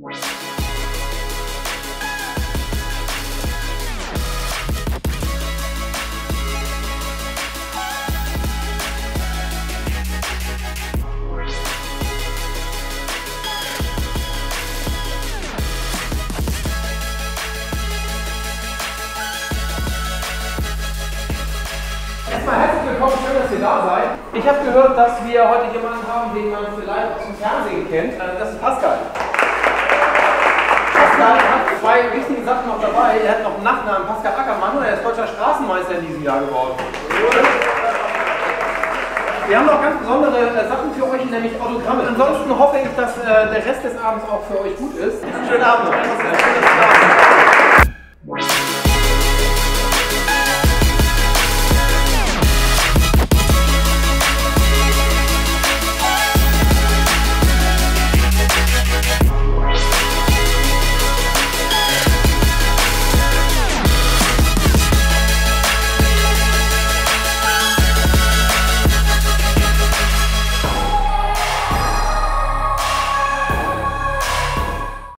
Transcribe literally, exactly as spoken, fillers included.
Erstmal herzlich willkommen, schön, dass ihr da seid. Ich habe gehört, dass wir heute jemanden haben, den man vielleicht aus dem Fernsehen kennt. Das ist Pascal. Pascal hat zwei wichtige Sachen noch dabei. Er hat noch einen Nachnamen, Pascal Ackermann, und er ist deutscher Straßenmeister in diesem Jahr geworden. Wir haben noch ganz besondere Sachen für euch, nämlich Autogramme. Ansonsten hoffe ich, dass der Rest des Abends auch für euch gut ist. Schönen Abend noch.